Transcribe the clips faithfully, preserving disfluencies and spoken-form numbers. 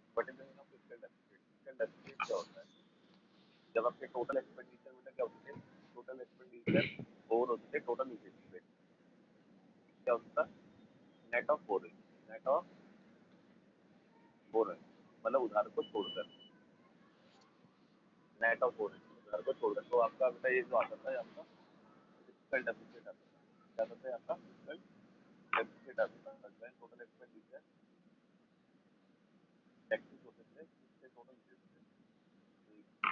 What is the meaning of fiscal deficit? Fiscal deficit क्या होता है? जब आपके टोटल एक्सपेंडिचर में क्या होते हैं, टोटल एक्सपेंडिचर और होते हैं टोटल यूटिलिटी पे, क्या होता है? Net of borrowing, net of borrowing मतलब उधार को छोड़कर, नेट ऑफ बोरिंग उधार को छोड़कर, तो आपका बेटा ये जो आता था आपका फिस्कल डेफिसिट आता था, क्या आता है आपका फिस्कल डेफिसिट आता था, जो टोटल एक्सपेंडिचर टैक्सेस होते थे उससे टोटल यूटिलिटी।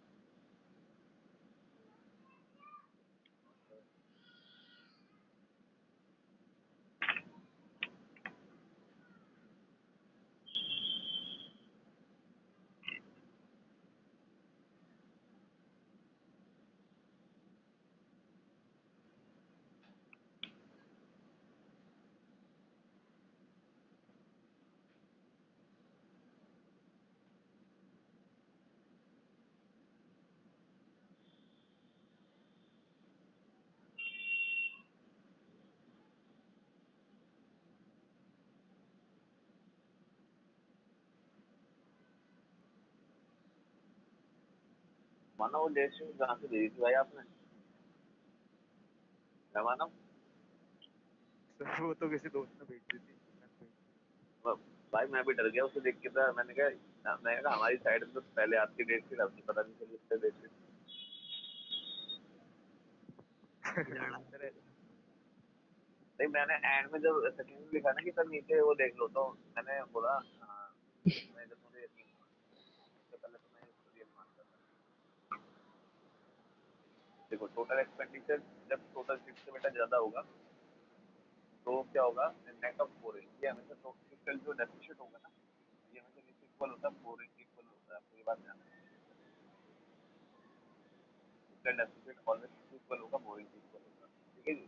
माना वो जैसे जहाँ से भेजी थी भाई आपने, मैं माना सर वो तो किसी दोस्त ने भेज दी थी, मैंने भेज दी। भाई मैं भी डर गया उसे देख के, था मैंने कहा, मैंने कहा हमारी साइड में तो पहले आपकी डेट थी, अब पता नहीं चली उससे डेट थी। नहीं मैंने एंड में जब सेकंड में लिखा ना कि सर नीचे वो देख लो, तो मैंने बोला हाँ, मैं जब मुझे यकीन हुआ, उससे पहले तो मैं उसको रियल मानता था। देखो टोटल एक्सपेंडिचर जब टोटल फिक्स से बेटा ज्यादा होगा तो क्या होगा, नेट ऑफ बोरिंग, ये हमेशा तो फिक्सल जो डेफिसिट होगा ना, ये हमेशा किस इक्वल होता है, बोरिंग के इक्वल होता है, आपको ये बात ध्यान रखनी है। फिक्सल डेफिसिट ऑलवेज इक्वल होगा, बोरिंग के इक्वल होगा, ठीक है जी।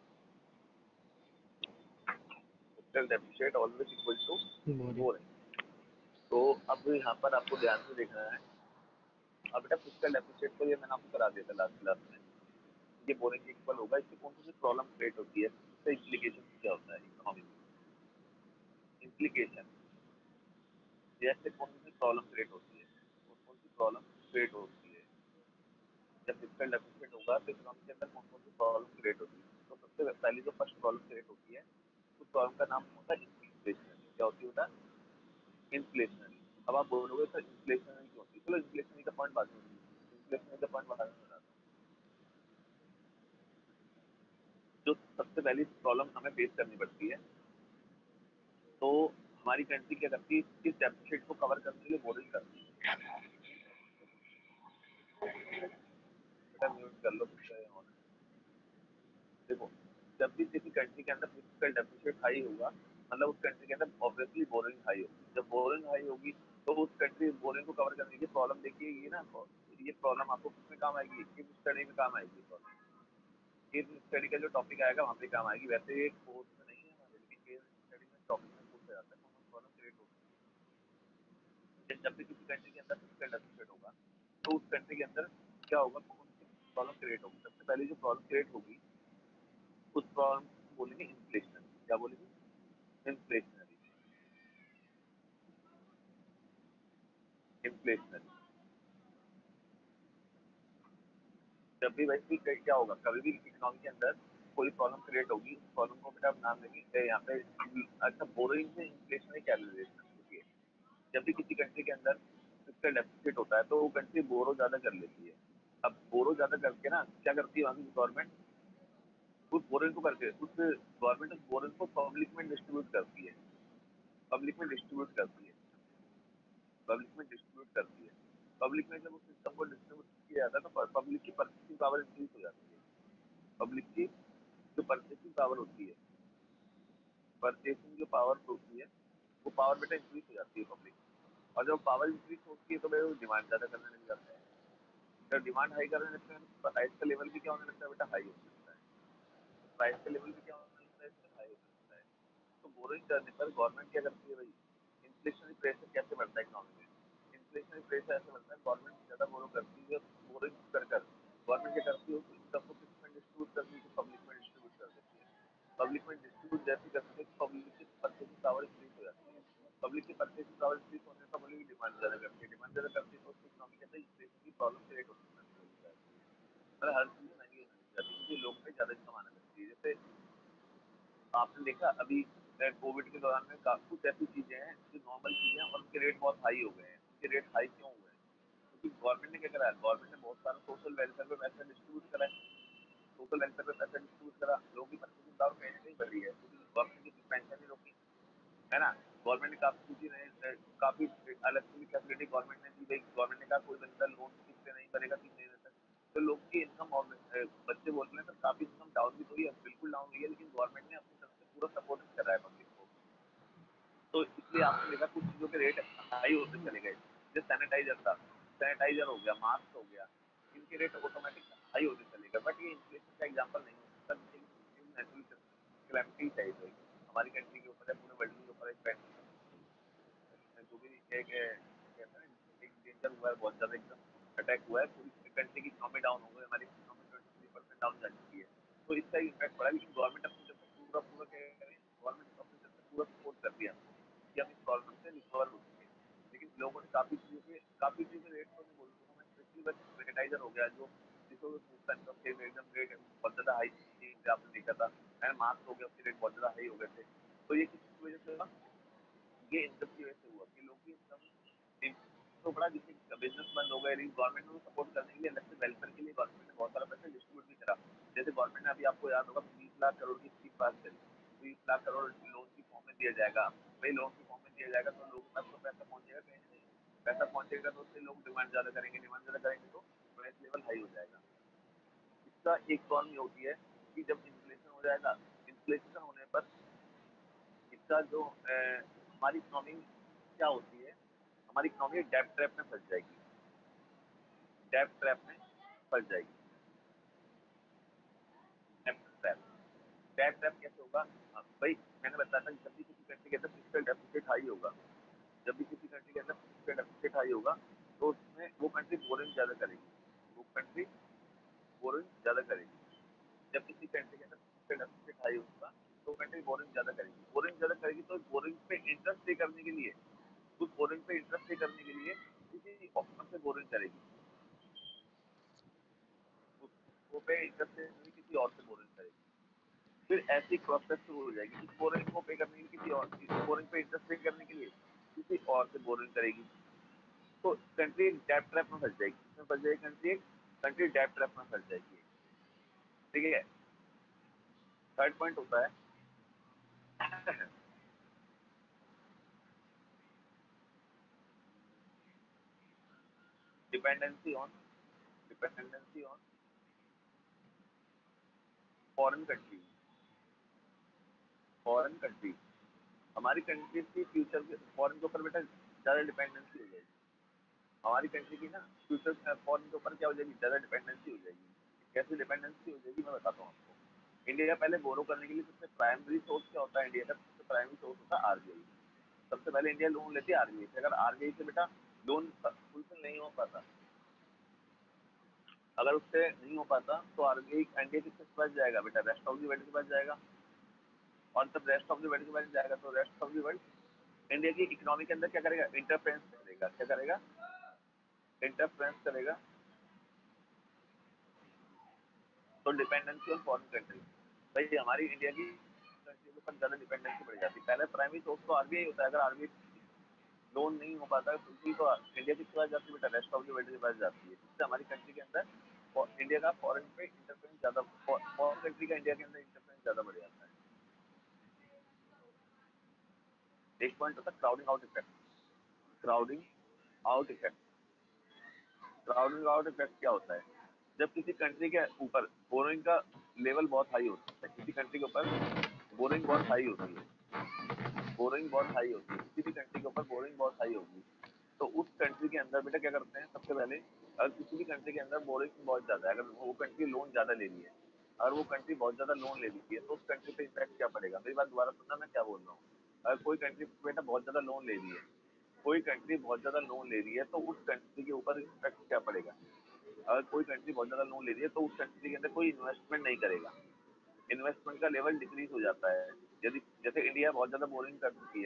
Fiscal deficit always equal to borrowing. Borrowing. तो अब यहाँ पर आपको ध्यान से देखना है। अब बेटा फिक्सल डेफिसिट को ये मैंने आपको करा दिया था लास्ट क्लास में, ये बोरिंग के इक्वल होगा, इससे कौन सी प्रॉब्लम क्रिएट होती है, इससे इम्प्लीकेशन क्या होता है इकोनॉमी में, इम्प्लीकेशन जैसे कौन सी प्रॉब्लम क्रिएट होती है, कौन कौन सी प्रॉब्लम क्रिएट होती है जब फिजिकल डेफिसिट होगा, तो इकोनॉमी के अंदर कौन कौन सी प्रॉब्लम क्रिएट होती है। तो सबसे पहली जो फर्स्ट प्रॉब्लम क्रिएट होती है, उस प्रॉब्लम का नाम होता है इन्फ्लेशनरी। क्या होती है बेटा? इन्फ्लेशनरी। अब आप बोलोगे सर इन्फ्लेशनरी क्यों होती है, चलो इन्फ्लेशनरी का पॉइंट बाद में, इन्फ्लेशनरी का पॉइंट बाद में बताता हूँ। जो सबसे पहली प्रॉब्लम हमें फेस करनी पड़ती है, तो हमारी कंट्री क्या करती है, इस डेफिसिट को कवर करने के लिए बोरिंग करती है। बेटा म्यूट कर लो कुछ। देखो जब भी किसी कंट्री के अंदर फिजिकल डेफिसिट हाई होगा, मतलब उस कंट्री के अंदर ऑब्वियसली बोरिंग हाई होगी। जब बोरिंग हाई होगी तो उस कंट्री बोरिंग को कवर करने की प्रॉब्लम देखिए, ये ना ये प्रॉब्लम आपको किसमें काम आएगी, केस स्टडी में काम आएगी। प्रॉब्लम केस स्टडी का जो टॉपिक आएगा वहाँ पे काम आएगी। वैसे एक कोर्स में नहीं है हमारे, लेकिन केस स्टडी में टॉपिक में पूछा जाता है कौन प्रॉब्लम क्रिएट होती है जब भी किसी कंट्री के अंदर फिजिकल डेफिसिट होगा, तो उस कंट्री के अंदर क्या होगा, कौन सी प्रॉब्लम क्रिएट होगी। सबसे पहले जो प्रॉब्लम क्रिएट होगी उस प्रॉब्लम को बोलेंगे इन्फ्लेशन। क्या बोलेंगे? इन्फ्लेशनरी। इन्फ्लेशनरी। जब भी वैसे भी क्या होगा, कभी भी इकोनॉमी के अंदर कोई प्रॉब्लम क्रिएट होगी, उस प्रॉब्लम को बेटा आप नाम देंगे यहाँ पे। अच्छा बोरिंग से इन्फ्लेशनरी क्या रिलेशन होती है? जब भी किसी कंट्री के अंदर फिजिकल डेफिसिट होता है तो वो कंट्री बोरो ज्यादा कर लेती है। अब बोरो ज्यादा करके ना क्या करती है वहां की गवर्नमेंट, उस बोरिंग को करके उस गवर्नमेंट उस बोरिंग को पब्लिक में डिस्ट्रीब्यूट करती है। पब्लिक में डिस्ट्रीब्यूट करती है पब्लिक में डिस्ट्रीब्यूट करती है। पब्लिक में जब उस सिस्टम को डिस्ट्रीब्यूट किया जाता है तो पब्लिक की परचेसिंग पावर इंक्रीज हो जाती है। पब्लिक की जो परचेसिंग पावर होती है, परचेसिंग जो पावर होती है, वो पावर बेटा इंक्रीज हो जाती है पब्लिक। और जब पावर इंक्रीज होती है तो भाई डिमांड ज्यादा करने लग जाता है। जब डिमांड हाई करने लगते हैं तो प्राइस का लेवल भी क्या होने लगता है बेटा, हाई होने लगता है। तो प्राइस का लेवल भी क्या होने लगता है, इसमें हाई होने लगता है। तो बोरिंग करने पर गवर्नमेंट क्या करती है भाई, इन्फ्लेशनरी प्रेशर कैसे बढ़ता है इकोनॉमी में। इन्फ्लेशनरी प्रेशर ऐसे बढ़ता है, गवर्नमेंट ज्यादा बोरो करती है, बोरिंग कर कर गवर्नमेंट क्या करती है, इनकम को किसमें डिस्ट्रीब्यूट करती है, पब्लिक में डिस्ट्रीब्यूट कर देती है। पब्लिक में डिस्ट्रीब्यूट जैसे करती है, पब्लिक की परचेसिंग पावर इंक्रीज हो जाती है। पब्लिक की परचेसिंग पावर इंक्रीज होने से पब्लिक की डिमांड ज्यादा करती है, डिमांड ज्यादा करती है तो उसकी इकोनॉमी के अंदर इन्फ्लेशन की प्रॉब्लम क्रिएट होती है। मतलब हर चीज महंगी होने लग जाती है क्योंकि लोगों पे ज्यादा इनकम आने लगती है। जैसे आपने देखा अभी कोविड के दौरान में काफी कुछ ऐसी चीजें हैं जो नॉर्मल चीजें हैं और उनके रेट बहुत हाई हो गए हैं। उनके रेट हाई क्यों हुए हैं? क्योंकि गवर्नमेंट ने क्या करा है, गवर्नमेंट ने बहुत सारा सोशल वेलफेयर पे पैसा डिस्ट्रीब्यूट करा है। सोशल वेलफेयर पे पैसा डिस्ट्रीब्यूट करा, लोगों की परचेसिंग पावर कहीं ना कहीं बढ़ी है क्योंकि गवर्नमेंट की पेंशन नहीं रोकी, है ना। गवर्नमेंट ने काफी चीजें, काफी अलग से फैसिलिटी गवर्नमेंट ने दी भाई। गवर्नमेंट ने कहा कोई बंदा लोन किससे नहीं भरेगा तीन महीने तक, तो लोग की इनकम और अ, बच्चे बोल रहे हैं सर काफी इनकम डाउन भी तो हुई है, बिल्कुल डाउन हुई है, लेकिन गवर्नमेंट ने अपनी तरफ से पूरा सपोर्ट कर रहा है पब्लिक को। तो इसलिए आपने देखा कुछ चीजों के रेट हाई होते चले गए। जैसे सैनिटाइजर था, सैनिटाइजर हो गया, मास्क हो गया, इनके रेट ऑटोमेटिक हाई होते चले गए। बट ये इन्फ्लेशन का एग्जाम्पल नहीं हो सकता, नेचुरल कैलेमिटी चाहिए हमारी कंट्री के ऊपर है, पूरे वर्ल्ड के ऊपर एक जो भी एक कहते हैं ना एक डेंजर हुआ है, बहुत ज्यादा एकदम अटैक हुआ है, पूरी कंट्री की इकोनॉमी डाउन हो गई, हमारी economy twenty three percent down जा चुकी है। तो इसका इम्पैक्ट पड़ा, लेकिन गवर्नमेंट अपनी तरफ से पूरा पूरा क्या करें, गवर्नमेंट अपनी तरफ से पूरा सपोर्ट कर दिया कि हम इस प्रॉब्लम से रिकवर हो सके। लेकिन लोगों ने काफी चीजों के काफी चीजों के रेट तो नहीं बोल सकता मैं, स्पेशली बस सैनिटाइजर हो गया जो जिसको एकदम रेट बहुत ज्यादा हाई आपने देखा था, एंड मास्क हो गया उसके रेट बहुत ज्यादा हाई हो गए थे। तो ये किसी वजह से हुआ, ये इनकम की वजह से हुआ कि लोग की इनकम तो बड़ा, जिससे बिजनेस बंद हो गए, लेकिन गवर्नमेंट ने सपोर्ट करने के लिए अलग से वेलफेयर के लिए गवर्नमेंट ने बहुत सारा पैसा डिस्ट्रीब्यूट भी करा। जैसे गवर्नमेंट ने अभी आपको याद होगा बीस लाख करोड़ की स्कीम पास करी, बीस लाख करोड़ लोन की फॉर्म में दिया जाएगा। भाई लोन की फॉर्म में दिया जाएगा तो लोगों के पास तो पैसा पहुंचेगा कहीं ना कहीं, पैसा पहुंचेगा तो उससे लोग डिमांड ज्यादा करेंगे, डिमांड ज्यादा करेंगे तो प्राइस लेवल हाई हो जाएगा। इसका एक प्रॉब्लम ये होती है कि जब इन्फ्लेशन हो जाएगा, इन्फ्लेशन होने पर इसका जो अ, हमारी इकोनॉमी क्या होती है, हमारी इकोनॉमी डेब्ट ट्रैप में फंस जाएगी, डेब्ट ट्रैप में फंस जाएगी। डेब्ट ट्रैप, डेब्ट ट्रैप कैसे होगा? हाँ, भाई मैंने बताया था जब भी किसी कंट्री के अंदर फिजिकल डेफिसिट हाई होगा, जब भी किसी कंट्री के अंदर फिजिकल डेफिसिट हाई होगा तो उसमें वो कंट्री बोरिंग ज्यादा करेगी, वो कंट्री बोरिंग ज्यादा करेगी। जब किसी कंट्री के अंदर फिजिकल डेफिसिट हाई होगा तो कंट्री बोरिंग ज्यादा करेगी, बोरिंग ज्यादा करेगी तो बोरिंग पे इंटरेस्ट पे करने के लिए, उस बोरिंग पे इंटरेस्ट पे करने के लिए किसी ऑप्शन से बोरिंग करेगी, उस वो पे इंटरेस्ट पे नहीं, किसी और से बोरिंग करेगी। फिर ऐसी प्रोसेस शुरू हो जाएगी, इस बोरिंग को पे करने के लिए किसी और, इस बोरिंग पे इंटरेस्ट पे करने के लिए किसी और से बोरिंग करेगी। तो कंट्री एक डेब्ट ट्रैप में फंस जाएगी, इसमें फंस जाएगी कंट्री, एक कंट्री डेब्ट ट्रैप में फंस जाएगी। ठीक है, थर्ड पॉइंट होता है dependency on dependency on foreign country, foreign country हमारी कंट्री की फ्यूचर के फॉरेन के ऊपर बेटा ज्यादा डिपेंडेंसी हो जाएगी। हमारी कंट्री की ना फ्यूचर फॉरेन के ऊपर क्या हो जाएगी, ज्यादा डिपेंडेंसी हो जाएगी। कैसे डिपेंडेंसी हो जाएगी मैं बताता हूँ आपको। इंडिया पहले बोरो करने के लिए सबसे प्राइमरी सोर्स क्या होता है, इंडिया का सबसे प्राइमरी सोर्स होता है आरबीआई। सबसे पहले इंडिया लोन लेती है आरबीआई से। अगर आरबीआई से बेटा लोन फुलफिल नहीं हो पाता, अगर उससे नहीं हो पाता तो आरबीआई इंडिया किसके पास जाएगा बेटा, रेस्ट ऑफ दी वर्ल्ड के पास जाएगा। और जब रेस्ट ऑफ दी वर्ल्ड के पास जाएगा तो rest of the world India की इकोनॉमी के अंदर क्या करेगा, इंटरफेरेंस करेगा। क्या करेगा? इंटरफेरेंस करेगा। तो डिपेंडेंसी ऑन फॉरेन कंट्री, भाई हमारी इंडिया की कंट्री के ऊपर ज्यादा डिपेंडेंसी बढ़ जाती है। पहले प्राइमरी सोर्स तो आरबीआई होता है, अगर आरबीआई लोन नहीं हो पाता है तो इंडिया किसके पास जाती है बेटा, रेस्ट ऑफ द वर्ल्ड के पास जाती है। इससे हमारी कंट्री के अंदर इंडिया का फॉरेन पे इंटरफेरेंस ज्यादा, फॉरेन कंट्री का इंडिया के अंदर इंटरफेरेंस ज्यादा बढ़ जाता है। एक पॉइंट होता है crowding out effect. Crowding out effect, crowding out effect क्या होता है? जब किसी कंट्री के ऊपर बोरिंग का लेवल बहुत हाई होता है, किसी कंट्री के ऊपर बोरिंग बहुत हाई होती है, बोरिंग बहुत हाई होती है, किसी भी कंट्री के ऊपर बोरिंग बहुत हाई होगी, तो उस कंट्री के अंदर बेटा क्या करते हैं, सबसे पहले अगर किसी भी कंट्री के अंदर बोरिंग बहुत ज्यादा है, अगर वो कंट्री लोन ज्यादा ले रही है, अगर वो कंट्री बहुत ज्यादा लोन ले रही है तो उस कंट्री पे इम्पैक्ट क्या पड़ेगा? मेरी बात दोबारा सुनना मैं क्या बोल रहा हूँ। अगर कोई कंट्री बेटा बहुत ज्यादा लोन ले रही है, कोई कंट्री बहुत ज्यादा लोन ले रही है तो उस कंट्री के ऊपर इम्पैक्ट क्या पड़ेगा? अगर कोई कंट्री बहुत ज्यादा लोन ले रही है तो उस कंट्री के अंदर कोई इन्वेस्टमेंट नहीं करेगा, इन्वेस्टमेंट का लेवल डिक्रीज हो जाता है। यदि जैसे इंडिया बहुत ज्यादा बोरिंग कर चुकी है,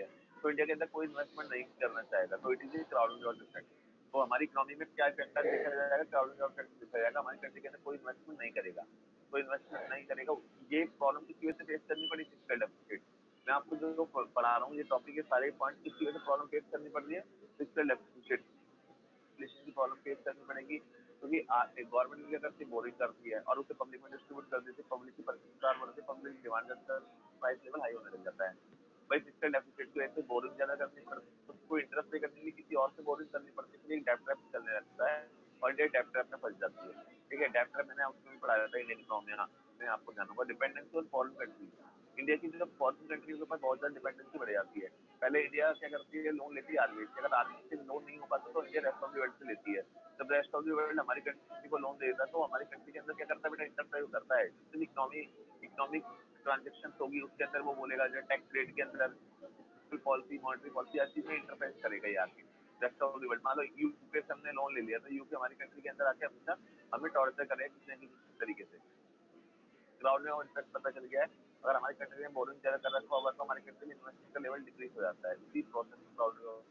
तो इंडिया के अंदर कोई इन्वेस्टमेंट नहीं करना चाहेगा, तो it is crowded job effect. तो हमारी इकोनॉमी में क्या इफेक्ट देखा जाएगा, क्राउडेड जॉब इफेक्ट देखा जाएगा, हमारी कंट्री के अंदर कोई इन्वेस्टमेंट नहीं करेगा, कोई इन्वेस्टमेंट नहीं करेगा। ये प्रॉब्लम किसी वजह से फेस करनी पड़ी, फिजिकल डेफिसिट। मैं आपको जो जो पढ़ा रहा हूँ ये टॉपिक के सारे पॉइंट किसी वजह से प्रॉब्लम फेस करनी पड़ रही है, फिजिकल डेफिसिट की प्रॉब्लम फेस करनी पड़ेगी, क्योंकि गवर्नमेंट की अगर बोरिंग करती है और उसे पब्लिक में डिस्ट्रीब्यूट कर देती है, पब्लिक की प्रचार बढ़ती है, पब्लिक डिमांड करता है, प्राइस लेवल हाई होने लग जाता है। भाई फिजिकल डेफिसिट की वजह से बोरिंग ज्यादा करनी पड़ती है, तो उसको इंटरेस्ट पे करने के लिए किसी और से बोरिंग करनी पड़ती है, डेट ट्रैप चलने लगता है और ये डेट ट्रैप में फंस जाती है। ठीक है, डेट ट्रैप मैंने उसमें भी पढ़ाया था इंडियन इकोनॉमी में, आपको जानना होगा dependency on foreign country. India की जो फॉरेन कंट्री के ऊपर बहुत ज्यादा डिपेंडेंसी बढ़ जाती है। पहले इंडिया क्या करती है, लोन लेती है आरबीआई से, अगर आरबीआई से लोन नहीं हो पाता तो India rest of the world से लेती है। जब रेस्ट ऑफ द वर्ल्ड हमारी कंट्री को लोन देता है तो हमारी कंट्री के अंदर क्या करता है बेटा, इंटरफेयर करता है, जितनी इकोनॉमी इकोनॉमिक ट्रांजेक्शन होगी उसके अंदर वो बोलेगा जो टैक्स रेट के अंदर पॉलिसी, मॉनेटरी पॉलिसी, हर चीज में इंटरफेयर करेगा यार के रेस्ट ऑफ द वर्ल्ड। मान लो यूके से हमने लोन ले लिया तो यूके हमारी कंट्री के अंदर आके हमेशा हमें टॉर्चर करेगा किसी न किसी तरीके से। क्राउड में इफेक्ट पता चल गया है, अगर हमारी कंट्री में बोरिंग ज्यादा कर रखा होगा तो हमारी कंट्री में इन्वेस्टमेंट का लेवल डिक्रीज हो जाता है, इसी प्रोसेस में क्राउड।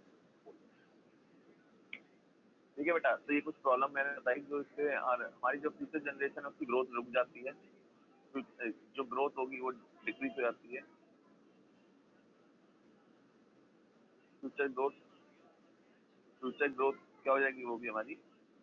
ठीक है बेटा, तो ये कुछ प्रॉब्लम मैंने बताई जो इससे और हमारी जो फ्यूचर जनरेशन है उसकी ग्रोथ रुक जाती है, जो ग्रोथ होगी वो डिक्रीज हो जाती है। फ्यूचर ग्रोथ फ्यूचर ग्रोथ क्या हो जाएगी, वो भी हमारी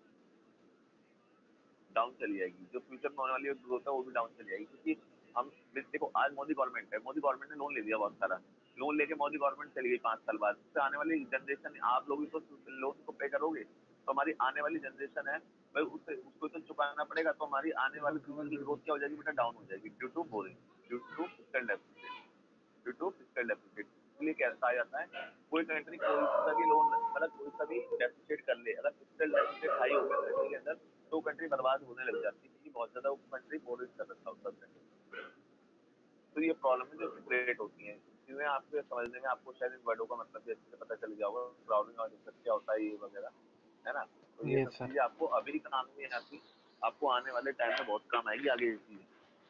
डाउन चली जाएगी। जो फ्यूचर में होने वाली ग्रोथ है वो भी डाउन चली जाएगी, क्योंकि हम देखो आज मोदी गवर्नमेंट है, मोदी गवर्नमेंट ने लोन ले लिया बहुत सारा, लोन लेके मोदी गवर्नमेंट चली गई पांच साल बाद, उससे आने वाली जनरेशन, आप लोग भी तो लोन को पे करोगे, तो हमारी आने वाली जनरेशन है भाई उसे उसको तो चुकाना पड़ेगा, तो हमारी आने वाली फ्यूचर की ग्रोथ क्या हो जाएगी बेटा, डाउन हो जाएगी due to borrowing, due to physical deficit, due to physical deficit. इसलिए क्या कहा जाता है, कोई कंट्री कोई सा भी लोन मतलब कोई सा भी डेफिसिट कर ले, अगर फिजिकल डेफिसिट हाई हो गया कंट्री के अंदर तो कंट्री बर्बाद होने लग जाती है, क्योंकि बहुत ज्यादा वो कंट्री बोरिंग कर रखा होता है। तो ये प्रॉब्लम है जो क्रिएट होती है, चीजें आपको समझने में आपको शायद इन वर्डों का मतलब भी अच्छे से पता चल गया होगा, क्राउडिंग और इफेक्ट क्या होता है ये वगैरह, है ना। तो ये यस सब सर। चीजें आपको अभी काम नहीं आती, आपको आने वाले टाइम में बहुत काम आएगी आगे ये चीजें।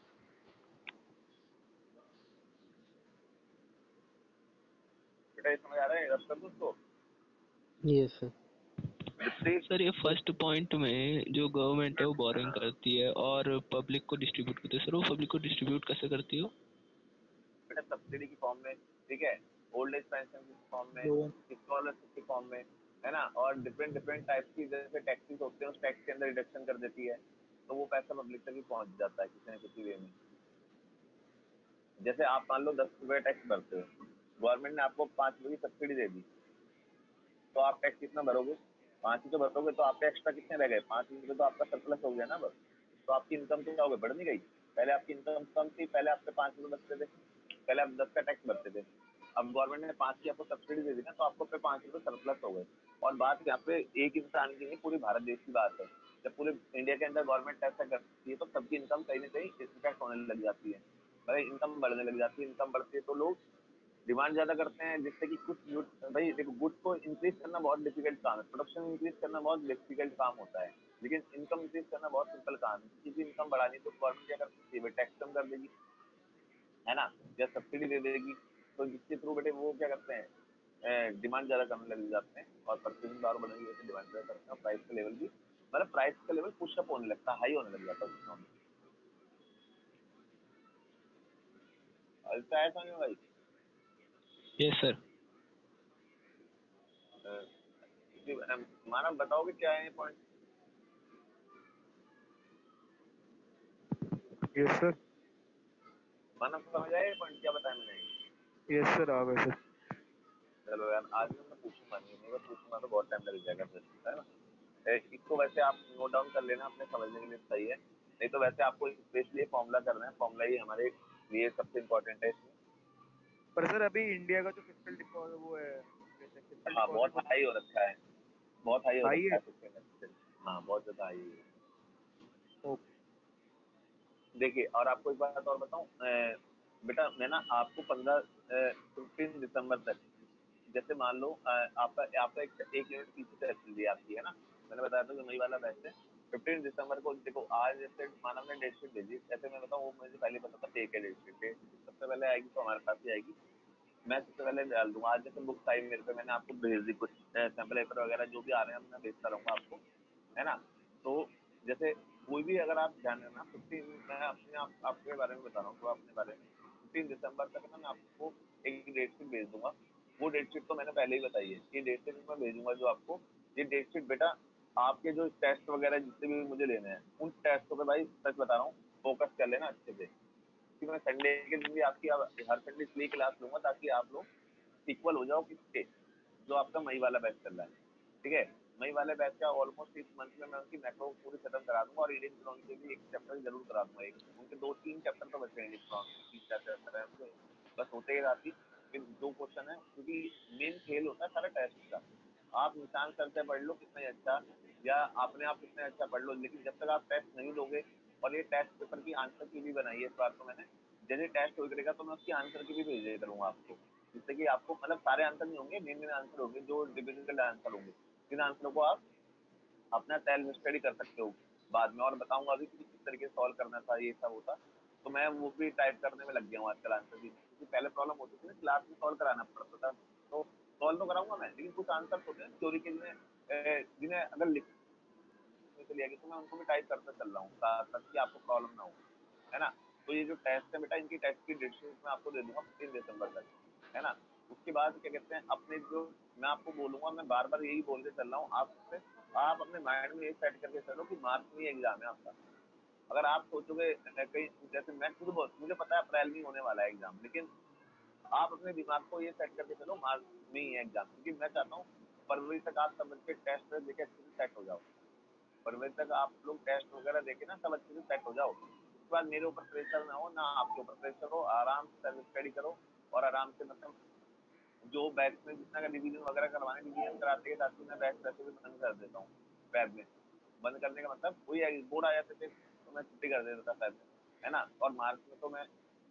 बेटा ये समझ आ रहा है, रब कर दो उसको। Yes sir. सर ये फर्स्ट पॉइंट में जो गवर्नमेंट है वो बोरिंग करती है और पब्लिक को डिस्ट्रीब्यूट करती है, सर वो पब्लिक को डिस्ट्रीब्यूट कैसे करती हो? बेटा सब्सिडी की फॉर्म में, ठीक है, ओल्ड एज पेंशन की फॉर्म में, स्कॉलरशिप की फॉर्म में, है ना, और डिफरेंट डिफरेंट टाइप की जैसे टैक्सेस होते हैं उस टैक्स के अंदर रिडक्शन कर देती है, तो वो पैसा पब्लिक तक ही पहुंच जाता है किसी न किसी वे में। जैसे आप मान लो दस रुपये टैक्स भरते हो, गवर्नमेंट ने आपको पाँच रुपये की सब्सिडी दे दी, तो आप टैक्स कितना भरोगे, पाँच ही तो भरोगे, तो आपके एक्स्ट्रा कितने रह गए, पाँच रुपये तो आपका सरप्लस हो गया ना बस। तो आपकी इनकम तो क्या हो गई, बढ़ नहीं गई, पहले आपकी इनकम कम थी, पहले आपके पाँच रुपये बचते थे, पहले आप दस का टैक्स भरते थे, अब गवर्नमेंट ने पाँच की आपको सब्सिडी दे दी ना, तो आपको पे पाँच रुपये सरप्लस हो गए। और बात यहाँ पे एक इंसान की नहीं, पूरी भारत देश की बात है, जब पूरे इंडिया के अंदर गवर्नमेंट ऐसा करती है तो सबकी इनकम कहीं ना कहीं इफेक्ट होने लग जाती है, भाई इनकम बढ़ने लग जाती है, इनकम बढ़ती है तो लोग डिमांड ज्यादा करते हैं, जिससे कि कुछ भाई देखो गुड्स को इंक्रीज करना बहुत डिफिकल्ट काम है, प्रोडक्शन इंक्रीज करना बहुत डिफिकल्ट काम होता है, लेकिन इनकम इंक्रीज करना बहुत सिंपल काम है। किसी की इनकम बढ़ानी तो गवर्नमेंट क्या कर सकती है, टैक्स कम कर देगी, है ना, या सब्सिडी दे देगी, तो जिसके थ्रू बेटे वो क्या करते हैं, डिमांड ज्यादा करने लग जाते हैं और परचेजिंग पावर बढ़ेगी, वैसे डिमांड ज्यादा करते हैं, प्राइस का लेवल भी मतलब प्राइस का लेवल पुशअप होने लगता है, हाई होने लग जाता है उसमें। ऐसा है समझ में भाई? Yes sir. मानव बताओगे क्या है पॉइंट? Yes sir. मानव समझ आए पॉइंट क्या बताया मैंने? यस सर आ गए सर। चलो यार आज भी मैं पूछूंगा नहीं, नहीं मैं पूछूंगा तो बहुत टाइम लग जाएगा फिर, है ना। ए, इसको वैसे आप नोट डाउन कर लेना अपने समझने के लिए, सही है, नहीं तो वैसे आपको स्पेशली फॉर्मूला करना है, फॉर्मूला ही हमारे लिए सबसे इम्पोर्टेंट है इसमें। पर सर अभी इंडिया का जो फिजिकल डिपॉजिट वो है फिजिकल हाँ डिपॉजिट बहुत वो हाई हो रखा है, बहुत हाई हो हाई रखा है। है फिफ्टीन। हाँ बहुत ज्यादा हाई है। ओके। देखिए और आपको एक बात और बताऊं, बेटा मैं ना आपको पंद्रह फिफ्टीन दिसंबर तक, जैसे मान लो अ, आपका आपका एक एक यूनिट पीछे से चल रही है आपकी, है ना, मैंने बताया था कि मई वाला बैच है फिफ्टीन दिसंबर को, देखो आज जैसे मानव ने डेट शीट भेजी, ऐसे मैं बताऊँ वो मुझे पहले पता था फेक है डेट शीट, डेट शीट सबसे पहले आएगी तो हमारे पास ही आएगी, मैं सबसे पहले डाल दूंगा। आज जैसे बुक्स आई मेरे पे, मैंने आपको भेज दी कुछ सैंपल पेपर वगैरह जो भी आ रहे हैं मैं भेजता रहूंगा आपको, है ना। तो जैसे कोई भी अगर आप ध्यान देना, फिफ्टीन मैं अपने आप आपके बारे में बता रहा हूँ तो अपने बारे में फिफ्टीन दिसंबर तक ना मैं आपको एक डेट शीट भेज दूंगा। वो डेट शीट तो मैंने पहले ही बताई है, ये डेट शीट मैं भेजूंगा जो आपको। ये डेट शीट बेटा आपके जो टेस्ट वगैरह जितने भी मुझे लेने हैं उन टेस्टों पे भाई सच बता रहा हूँ फोकस कर लेना अच्छे से, क्योंकि मैं संडे के दिन भी आपकी हर संडे इसलिए क्लास लूंगा ताकि आप लोग इक्वल हो जाओ किसके, जो आपका मई वाला बैच चल रहा है, ठीक है। मई वाले बैच का ऑलमोस्ट इस मंथ में मैं उनकी मैक्रो पूरी खत्म करा दूंगा और इंडियन इकोनॉमी के भी एक चैप्टर जरूर करा दूंगा। एक उनके दो तीन चैप्टर तो बचे हैं इंडियन इकोनॉमी के, तीन चार चैप्टर है उनके बस होते ही राती। फिर दो क्वेश्चन है क्योंकि मेन खेल होता है सारा टेस्ट का। आप निशान सर से पढ़ लो कितना ही अच्छा, या अपने आप कितना अच्छा पढ़ लो, लेकिन जब तक आप टेस्ट नहीं दोगे, और ये टेस्ट पेपर की आंसर की भी बनाई है इस बार तो मैंने, जैसे टेस्ट हो करेगा तो मैं उसकी आंसर की भी भेज करूंगा आपको, जिससे कि आपको मतलब सारे आंसर नहीं होंगे, मेन मेन आंसर होंगे जो डिफिकल्ट आंसर होंगे, जिन आंसरों को आप अपना सेल्फ स्टडी कर सकते हो बाद में। और बताऊंगा अभी कि किस तरीके से सॉल्व करना था ये सब होता, तो मैं वो भी टाइप करने में लग गया हूँ आजकल आंसर की, क्योंकि पहले प्रॉब्लम होती थी ना क्लास में सॉल्व कराना पड़ता था, तो सॉल्व तो कराऊंगा मैं, लेकिन कुछ आंसर होते हैं थ्योरी के जिन्हें जिन्हें अगर लिखने के लिए तो मैं उनको भी टाइप करता चल रहा हूँ साथ साथ कि आपको प्रॉब्लम ना हो, है ना। तो ये जो टेस्ट है बेटा इनकी टेस्ट की डेट शीट मैं आपको दे दूंगा फिफ्टीन दिसंबर तक, है ना। उसके बाद क्या कहते हैं अपने जो मैं आपको बोलूंगा, मैं बार बार यही बोल के चल रहा हूँ आपसे, आप अपने माइंड में ये सेट करके चलो कि मार्च में एग्जाम है आपका। अगर आप सोचोगे कहीं जैसे मैं खुद बहुत मुझे पता है अप्रैल में होने वाला है एग्जाम, लेकिन आप अपने दिमाग को ये सेट करके चलो मार्च में ही है एग्जाम, क्योंकि मैं चाहता हूँ फरवरी तक आप सब बच्चे टेस्ट देके अच्छे से सेट हो जाओ। फरवरी तक आप लोग टेस्ट वगैरह देके ना सब अच्छे से सेट हो जाओ। उसके बाद मेरे ऊपर प्रेशर ना हो, ना आपके ऊपर प्रेशर हो, आराम से सेल्फ स्टडी करो और आराम से मतलब जो बैच में जितना का रिवीजन वगैरह करवाने रिवीजन कराते हैं, ताकि मैं बैच वैसे भी बंद कर देता हूँ फैब में। बंद करने का मतलब कोई बोर्ड आ जाते थे तो मैं छुट्टी कर देता था फैब में, है ना। और मार्च में तो मैं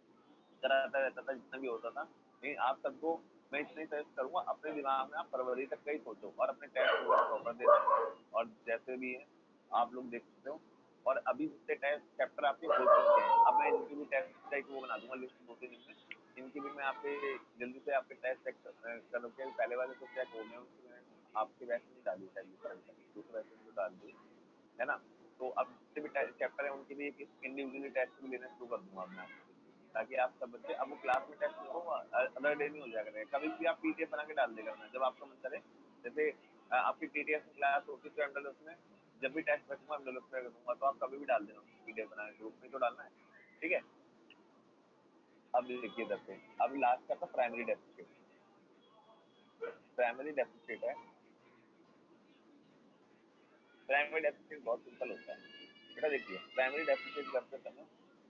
कराता रहता था जितना भी होता था। नहीं आप सबको मैं इतना ही सजेस्ट करूंगा अपने दिमाग में आप फरवरी तक का ही सोचो और अपने टेस्ट प्रॉपर दे दो, और जैसे भी है आप लोग देख सकते हो। और अभी जितने टेस्ट चैप्टर आपके हो चुके हैं, अब मैं इनकी भी टेस्ट का एक वो बना दूंगा लिस्ट दो तीन दिन में, इनकी भी मैं आपके जल्दी से आपके टेस्ट चेक करके पहले वाले तो चेक हो गए उनकी मैंने आपके बैच में डाली शायद दूसरे बैच में डाल दी, है ना। तो अब जितने भी चैप्टर है उनके भी एक इंडिविजुअली टेस्ट भी लेना शुरू कर दूंगा मैं आपको, ताकि आप सब बच्चे अब वो क्लास में टेस्ट नहीं होगा, अदर डे नहीं हो जाएगा रहेगा, कभी भी आप पीडीएफ बना के डाल देगा मैं जब आपका मन करे। जैसे अ, आपकी टीटीएस में क्लास होती है तो में जब भी टेस्ट रखूंगा एमडोलस में रखूंगा, तो आप कभी भी डाल देना पीडीएफ बना के, ग्रुप में तो डालना है, ठीक है। अब देखिए इधर पे अब लास्ट का था प्राइमरी डेफिशिएट। प्राइमरी डेफिशिएट है, प्राइमरी डेफिशिएट बहुत सिंपल होता है बेटा। देखिए प्राइमरी डेफिशिएट करते समय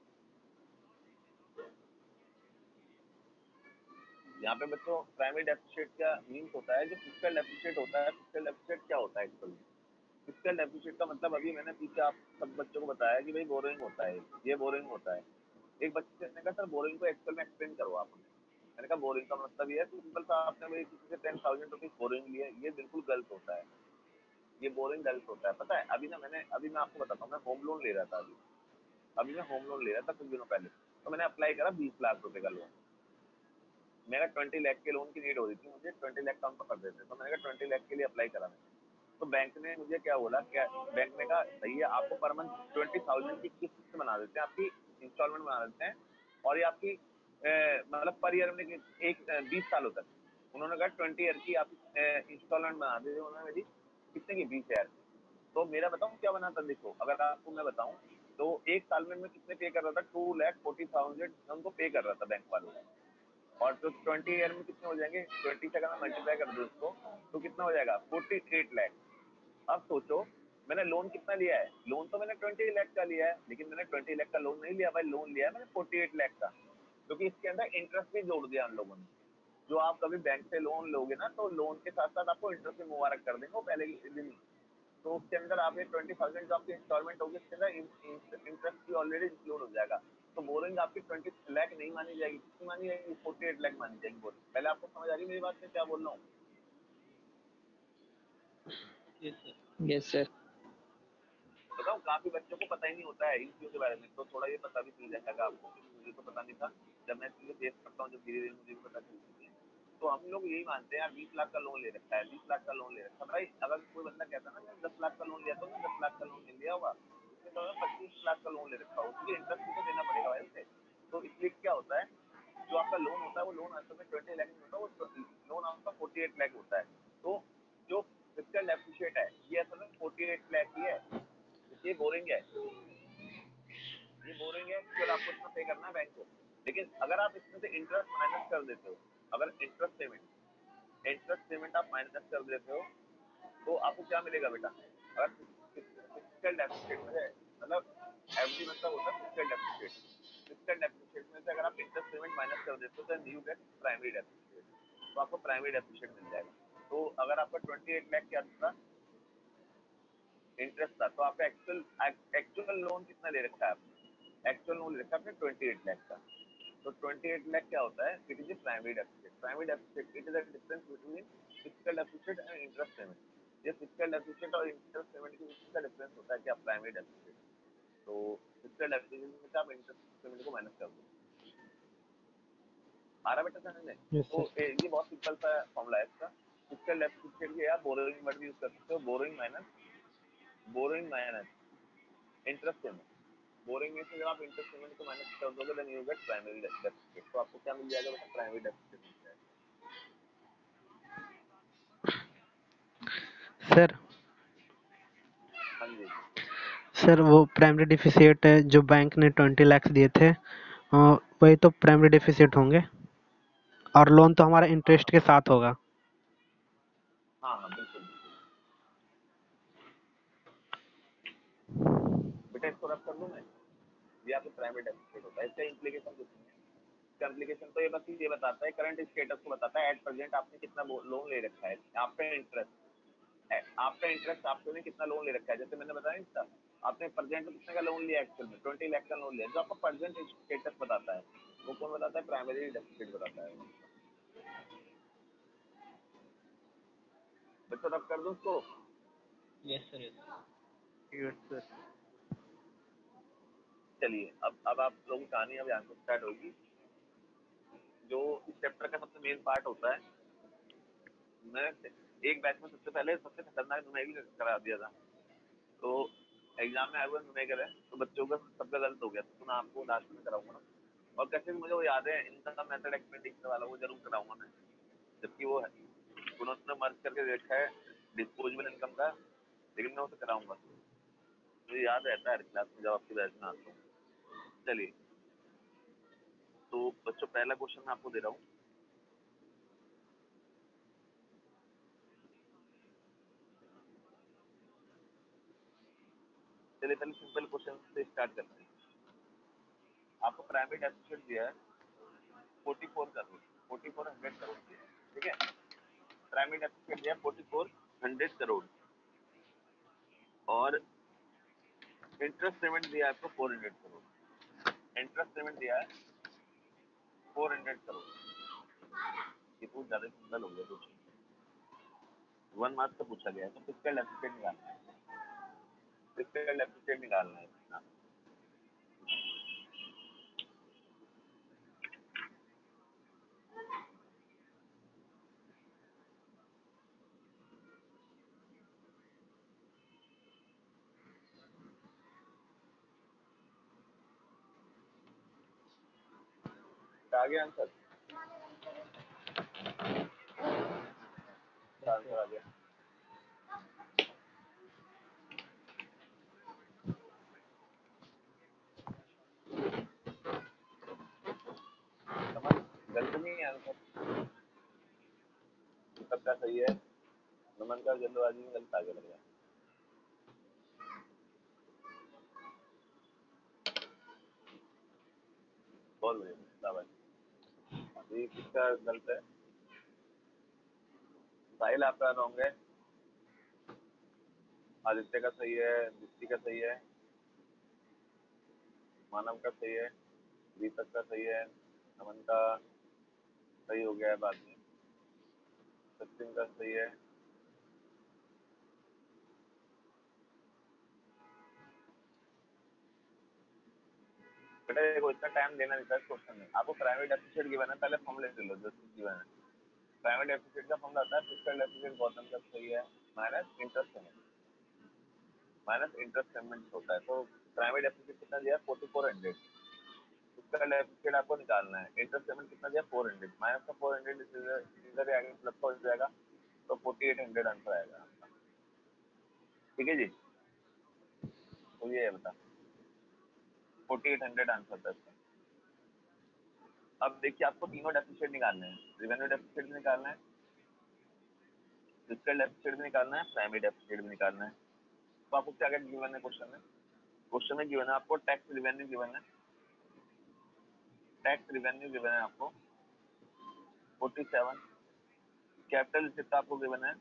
यहाँ पे बच्चों प्राइमरी डेफिशिएट का मीन्स होता है जो फिजिकल डेफिशिएट होता है। फिजिकल डेफिशिएट क्या होता है एक्चुअली? फिजिकल डेफिशिएट का मतलब अभी मैंने पीछे आप सब बच्चों को बताया कि भाई बोरिंग होता है, ये बोरिंग होता है। एक बच्चे ने कहा सर बोरिंग को एक्चुअल में एक्सप्लेन करो आप हमें। मैंने कहा बोरिंग का मतलब ये है सिंपल सा, आपने भाई किसी से टेन थाउजेंड रुपीज बोरिंग लिया, ये बिल्कुल गलत होता है, ये बोरिंग गलत होता है। पता है अभी ना मैंने अभी मैं आपको बताता हूँ, मैं होम लोन ले रहा था अभी अभी मैं होम लोन ले रहा था कुछ दिनों पहले, तो मैंने अप्लाई करा बीस लाख रुपए का लोन। मेरा ट्वेंटी लाख के लोन की नीड हो रही थी, मुझे ट्वेंटी लाख कम कर देते, तो मैंने कहा ट्वेंटी लाख के लिए अप्लाई करा मैंने। तो बैंक ने मुझे क्या बोला, क्या बैंक ने कहा सही है आपको पर मंथ ट्वेंटी थाउजेंड की किस्त बना देते हैं, आपकी इंस्टॉलमेंट बना देते हैं, और ये आपकी मतलब पर ईयर में एक बीस सालों तक उन्होंने कहा ट्वेंटी ईयर की आप इंस्टॉलमेंट बना देते उन्होंने मेरी कितने की बीस हजार की। तो मेरा बताऊँ क्या बना था, देखो अगर आपको मैं बताऊँ तो एक साल में मैं कितने पे कर रहा था, टू लैख फोर्टी थाउजेंड मैं उनको पे कर रहा था बैंक वालों को। और तो ट्वेंटी ईयर में कितने हो जाएंगे, ट्वेंटी से अगर मैं मल्टीप्लाई कर दूँ उसको तो कितना हो जाएगा, फोर्टी एट लैख। अब सोचो मैंने लोन कितना लिया है, लोन तो मैंने ट्वेंटी लाख का लिया है, लेकिन मैंने ट्वेंटी लाख का लोन नहीं लिया भाई, लोन लिया है मैंने फोर्टी एट लाख का, क्योंकि इसके अंदर इंटरेस्ट भी जोड़ दिया उन लोगों ने। जो आप कभी बैंक से लोन लोगे ना तो लोन के साथ साथ आपको इंटरेस्ट भी मुबारक कर देंगे वो पहले के दिन। तो उसके अंदर आप ये ट्वेंटी थाउजेंड जो आपकी इंस्टॉलमेंट होगी उसके अंदर इंटरेस्ट भी ऑलरेडी इंक्लूड हो जाएगा। तो बोरिंग आपकी ट्वेंटी लाख नहीं मानी जाएगी, कितनी मानी जाएगी, फोर्टी एट लाख मानी जाएगी बोरिंग। पहले आपको समझ आ रही है मेरी बात में क्या बोल रहा हूँ? Yes sir. Yes sir. बताओ काफी बच्चों को पता ही नहीं होता है इन चीजों के बारे में, तो थोड़ा ये पता भी चल जाएगा आपको, क्योंकि मुझे तो पता नहीं था। जब मैं चीजें फेस करता हूँ जब धीरे धीरे मुझे भी पता चलती है, तो हम लोग यही मानते हैं यार बीस लाख का लोन ले रखा है, बीस लाख का लोन ले रखा है भाई। अगर कोई बंदा कहता है ना दस लाख का लोन लिया तो ना दस लाख का लोन ले लिया होगा, उसने तो पच्चीस लाख का लोन ले रखा है, उसके इंटरेस्ट भी तो देना पड़ेगा भाई उसे। तो इसलिए क्या होता है, जो आपका लोन होता है वो लोन असल में ट्वेंटी लाख नहीं होता, वो लोन आपका फोर्टी एट लाख होता है। तो जो फिक्स्ड डेप्रिसिएट है ये असल में फोर्टी एट लाख ही है, ये बोरिंग है, ये बोरिंग है फिर आपको इतना पे करना है बैंक को। लेकिन अगर आप इसमें से इंटरेस्ट माइनस कर देते हो, अगर इंटरेस्ट पेमेंट इंटरेस्ट पेमेंट आप माइनस कर देते हो तो आपको क्या मिलेगा बेटा, अगर फिक्स्ड डेप्रिसिएट में है, मतलब एवरी मतलब होता है फिक्स्ड डेप्रिसिएट, फिक्स्ड डेप्रिसिएट में से अगर आप इंटरेस्ट पेमेंट माइनस कर देते हो तो यू गेट प्राइमरी डेप्रिसिएट, तो आपको प्राइमरी डेप्रिसिएट मिल जाएगा। तो अगर आपका ट्वेंटी एट लाख क्या था इंटरेस्ट था, तो आपका एक्चुअल एक्चुअल लोन कितना ले रखा है आपने, एक्चुअल लोन ले रखा है आपने ट्वेंटी एट लाख का। तो ट्वेंटी एट लाख क्या होता है, it is a primary deficit. Primary deficit it is the difference between fixed deficit and interest payment. ये फिक्स्ड डेप्रिसिएट और इंटरेस्ट पेमेंट के बीच का डिफरेंस होता है क्या, प्राइमरी डेप्रिसिएट। तो फिक्स्ड डेप्रिसिएट में से आप इंटरेस्ट पेमेंट को माइनस कर दो। आ रहा बेटा समझ में? यस तो सर। ए, ये बहुत सिंपल सा फॉर्मूला है इसका। फिक्स्ड डेप्रिसिएट के आप बोरोइंग वर्ड भी यूज कर सकते हो, borrowing minus borrowing minus interest payment. Borrowing में से जब आप इंटरेस्ट पेमेंट को माइनस कर दोगे then you get primary deficit. तो आपको क्या मिल जाएगा बेटा, प्राइमरी डेफिसिट मिल जाएगा। सर हाँ जी सर वो प्राइमरी डिफिसिट जो बैंक ने ट्वेंटी लाख दिए थे अ, वही तो प्राइमरी डिफिसिट होंगे, और लोन तो हमारा हाँ इंटरेस्ट के साथ होगा। हाँ हाँ बिल्कुल बिल्कुल बेटा, इसको रब कर दूं मैं, ये आपको प्राइमरी डेफिसिट होता है। इसका इम्प्लीकेशन कुछ नहीं है, इसका इम्प्लीकेशन तो ये बस ये बताता है करंट स्टेटस को बताता है, एट प्रेजेंट आपने कितना लोन ले रखा है, आपका इंटरेस्ट है, आपका इंटरेस्ट आपने कितना लोन ले रखा है। जैसे मैंने बताया इसका, आपने प्रेजेंट में कितने का लोन लिया, एक्चुअल में ट्वेंटी लाख का लोन लिया, जो आपका प्रेजेंट स्टेटस बताता है वो कौन बताता है, प्राइमरी डेफिसिट बताता है। बच्चों रब कर दूं उसको? Yes sir yes. Yes sir. चलिए अब अब आप लोगों की कहानी अब यहाँ से स्टार्ट होगी। जो इस चैप्टर का सबसे मेन पार्ट होता है, मैं एक बैच में सबसे पहले सबसे खतरनाक न्यूमेरिकल करा दिया था। तो एग्जाम में आया हुआ न्यूमेरिकल है, तो बच्चों का सबका गलत हो गया, तो मैं आपको लास्ट में कराऊंगा ना। और कैसे भी मुझे वो याद है, इनका मेथड एक्सपेंडिचर वाला वो जरूर कराऊंगा मैं, जबकि वो है उन्होंने मर्ज करके देखा है डिस्पोजेबल इनकम का, लेकिन मैं उसे कराऊंगा। मुझे याद रहता है हर क्लास में जब आपकी बैच में आता हूँ। चलिए तो बच्चों पहला क्वेश्चन मैं आपको दे रहा हूँ। चलिए पहले सिंपल क्वेश्चन से स्टार्ट करते हैं। आपको प्राइमरी डेफिसिट दिया है forty four crore, forty four hundred crore दिया है, ठीक है। प्राइमरी डेफिसिट दिया फोर्टी फोर हंड्रेड करोड़ और इंटरेस्ट पेमेंट दिया है आपको four hundred crore. Interest payment दिया है फोर हंड्रेड करोड़। ये तो ज्यादा सिंपल हो गया क्वेश्चन, वन मार्क्स का पूछा गया है। तो फिक्स्ड डेफिसिट निकालना है, फिक्स्ड डेफिसिट निकालना है ना। आ गया आंसर, आंसर आ गया। समझ गलत नहीं है आंसर, सबका सही है। नमन का जल्दबाजी में गलत आगे लग रहा है। बोल रहे भाई, ये किसका गलत है? साहिल आपका रॉन्ग है, आदित्य का सही है, दीप्ति का सही है, मानव का सही है, दीपक का सही है, नमन का सही हो गया है बाद में, सचिन का सही है। बेटा देखो इतना टाइम देना नहीं था इस क्वेश्चन में, आपको प्राइवेट डेफिसिट गिवन है, पहले फॉर्मूले ले लो जो गिवन है। प्राइवेट डेफिसिट का फॉर्मूला आता है फिस्कल डेफिसिट बॉटम का सही है minus interest payment minus interest payment होता है। तो प्राइवेट डेफिसिट कितना दिया forty four hundred, fiscal deficit आपको निकालना है। इंटरेस्ट पेमेंट कितना दिया फोर हंड्रेड, माइनस का फोर हंड्रेड इधर आगे प्लस का हो जाएगा तो फोर्टी एट हंड्रेड आंसर आएगा आपका। ठीक है जी, तो ये बता फोर्टी एट हंड्रेड आंसर था इसका। अब देखिए आपको तीनों डेफिसिट निकालने हैं, रेवेन्यू डेफिसिट भी निकालना है, फिस्कल डेफिसिट भी निकालना है, प्राइमरी डेफिसिट भी निकालना है। तो आपको क्या क्या गिवन है क्वेश्चन में? क्वेश्चन में गिवन है आपको टैक्स रिवेन्यू गिवन है, टैक्स रिवेन्यू गिवन है आपको फोर्टी सेवन, कैपिटल रिसिप्ट आपको गिवन है,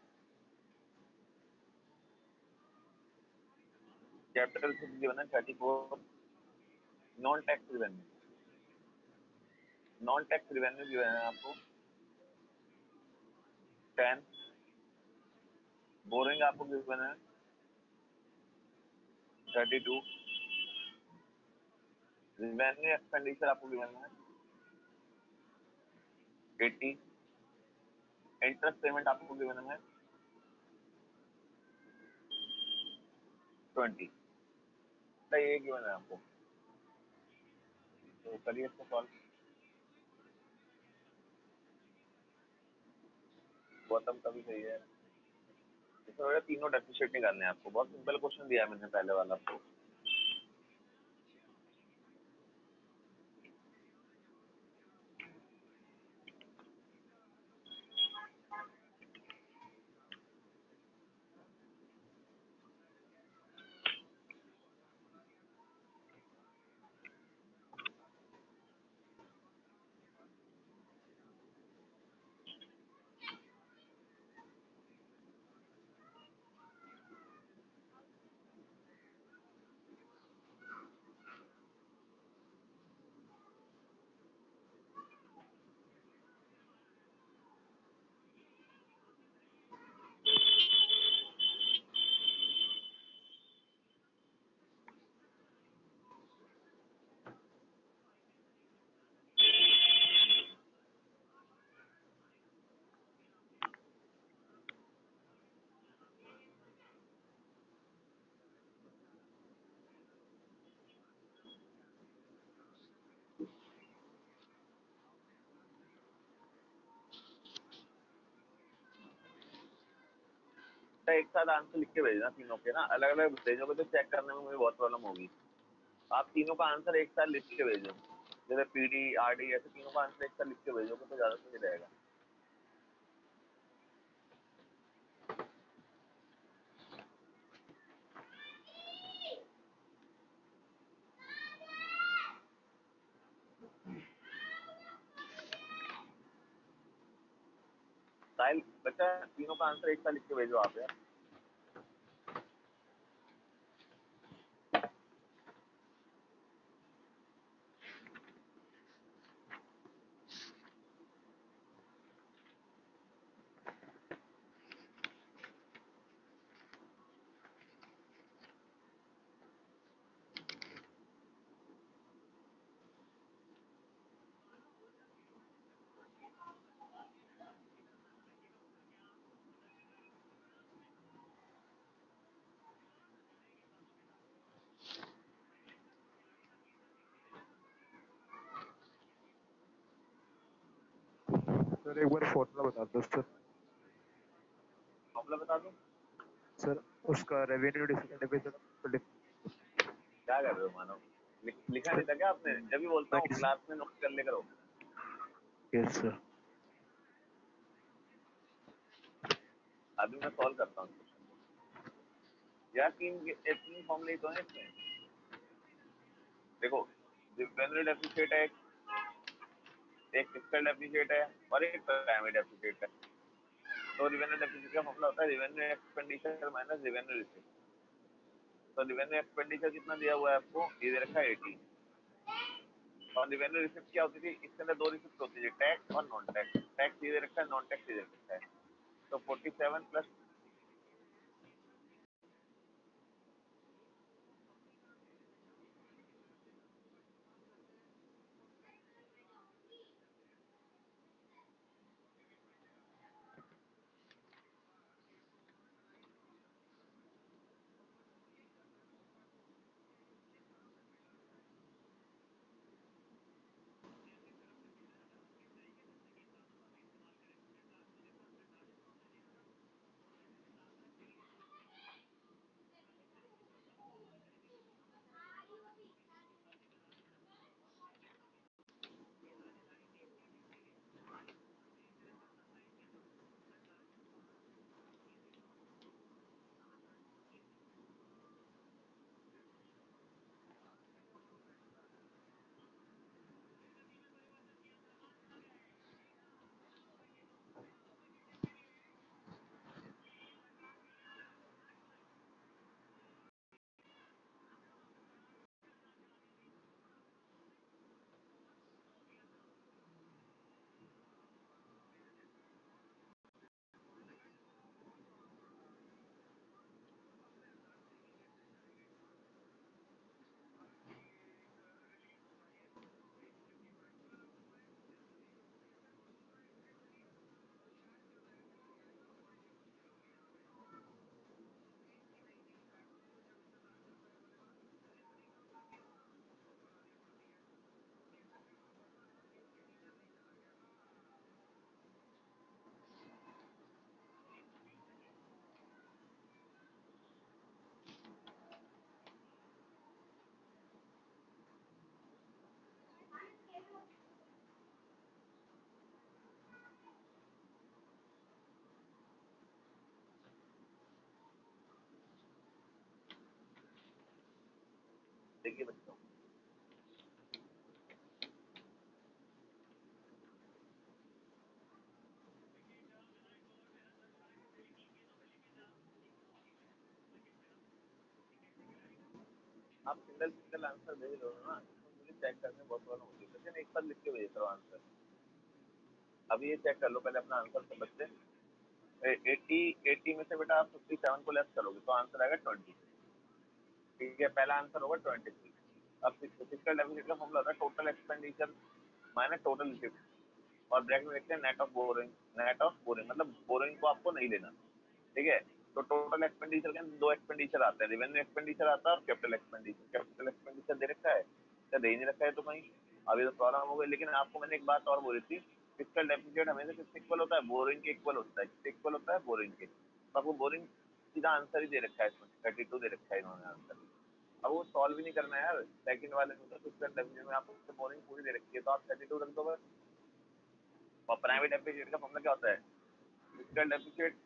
कैपिटल रिसिप्ट गिवन है thirty four, non tax revenue non tax revenue given है आपको टेन, बोरिंग आपको गिवन है थर्टी टू, रिवेन्यू एक्सपेंडिचर आपको गिवन है एटी, इंटरेस्ट पेमेंट आपको गिवन है ट्वेंटी। ये गिवन है आपको, तो करिए इसको सॉल्व। गौतम का भी सही है। इसमें तीनों डेफिसिट निकालने हैं आपको, बहुत सिंपल क्वेश्चन दिया है मैंने पहले वाला आपको। एक साथ आंसर लिख के भेजना तीनों के ना, अलग अलग भेजोगे तो चेक करने में मुझे बहुत प्रॉब्लम होगी। आप तीनों का आंसर एक साथ लिख के भेजो, जैसे पीडी आरडी ऐसे तीनों का आंसर एक साथ लिख के भेजोगे तो ज्यादा सही रहेगा। साहिल बच्चा तीनों का आंसर एक साथ लिख के भेजो आप यार। सर एक बार फॉर्मूला बता दो सर। फॉर्मूला बता दो सर, उसका रेवेन्यू डेफिसिट। क्या कर रहे हो मानव, लिख, लिखा नहीं था क्या आपने? जब भी बोलता हूँ क्लास में नोट कर ले करो। Yes sir. अभी मैं सॉल्व करता हूँ यार। तीन तीन फॉर्मूले तो हैं इसमें, देखो रेवेन्यू डेफिसिट है, एक फिस्कल डेफिसिट है और एक प्राइमरी डेफिसिट है। तो रेवेन्यू डेफिसिट का फॉर्मूला होता है revenue expenditure minus revenue receipt. तो रेवेन्यू एक्सपेंडिचर कितना दिया हुआ है आपको, ये दे रखा है एटी, और रेवेन्यू रिसिप्ट क्या होती थी, इसके अंदर दो रिसिप्ट होती थी, टैक्स और नॉन टैक्स। टैक्स ये दे रखा है, नॉन टैक्स ये दे रखा है। तो फोर्टी सेवन प्लस देखिए बच्चों, आप सिंगल सिंगल आंसर भेज दो ना, तो मुझे चेक करने में बहुत प्रॉब्लम होती है। लेकिन एक बार लिख के भेज दो आंसर। अभी ये चेक कर लो पहले अपना आंसर सब बच्चे। एट्टी एट्टी में से बेटा आप फिफ्टी सेवन को लेस करोगे तो आंसर आएगा ट्वेंटी। ठीक है, पहला आंसर होगा ट्वेंटी थ्री। अब फिजिकल डेफिसिट का फॉर्मूला होता है total expenditure minus total receipt और ब्रैकेट में लिखते हैं net of borrowing. Net of borrowing मतलब बोरिंग को आपको नहीं लेना। ठीक है, तो टोटल एक्सपेंडिचर के अंदर दो एक्सपेंडिचर आता है, रेवेन्यू एक्सपेंडिचर आता है और कैपिटल एक्सपेंडिचर। कैपिटल एक्सपेंडिचर दे रखा है क्या दे ही नहीं रखा है तो कहीं अभी तो प्रॉब्लम हो गई। लेकिन आपको मैंने एक बात और बोली थी, फिजिकल डेफिसिट हमेशा किसके इक्वल होता है? बोरिंग के इक्वल होता है। किसके इक्वल होता है? बोरिंग के। तो आपको बोरिंग सीधा आंसर ही दे रखा है, इसमें थर्टी टू दे रखा है इन्होंने आंसर। अब वो सॉल्व भी नहीं करना है यार, सेकंड वाले में तो फिजिकल डेफिसिट में आपको बोरिंग पूरी दे रखी है तो आप थर्टी टू रख दो बस। और प्राइवेट डेफिसिट का फॉर्मूला क्या होता है? Physical deficit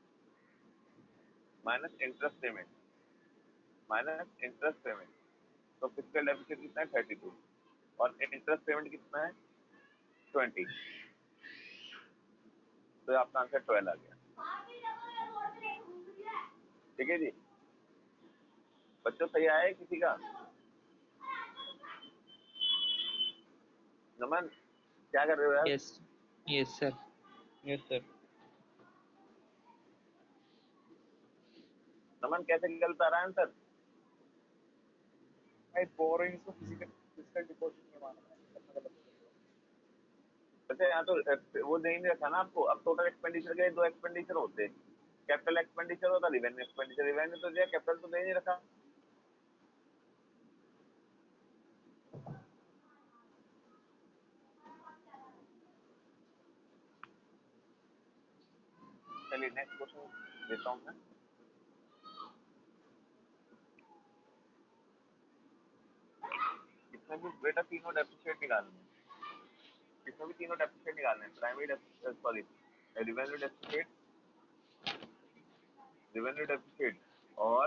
minus interest payment minus interest payment. तो फिजिकल डेफिसिट कितना है? थर्टी टू और इंटरेस्ट पेमेंट कितना है? ट्वेंटी। तो आपका आंसर ट्वेल्व आ गया। ठीक है जी बच्चों, सही आया है किसी का? नमन क्या कर रहे हो यार? Yes yes sir. Yes sir. Naman कैसे गलत आ रहा है आंसर? भाई बोरिंग को फिजिकल फिजिकल डिपॉजिट में माना है, करना गलत है। अच्छा यहाँ तो अ, वो नहीं रखा ना आपको। अब टोटल एक्सपेंडिचर के दो एक्सपेंडिचर होते हैं, कैपिटल एक्सपेंडिचर होता है, रिवेन्यू एक्सपेंडिचर। रिवेन्यू तो दिया, कैपिटल तो दे नहीं रखा। चलिए नेक्स्ट क्वेश्चन देता हूँ मैं। इसमें भी बेटा तीनों डेफिसिट निकालने हैं। इसमें भी तीनों डेफिसिट निकालने हैं, primary sorry revenue deficit, revenue deficit और